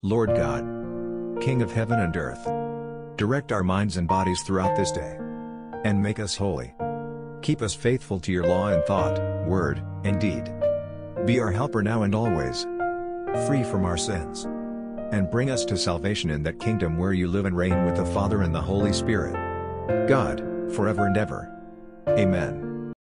Lord God, King of heaven and earth, direct our minds and bodies throughout this day, and make us holy. Keep us faithful to your law in thought, word, and deed. Be our helper now and always, free from our sins, and bring us to salvation in that kingdom where you live and reign with the Father and the Holy Spirit, God, forever and ever. Amen.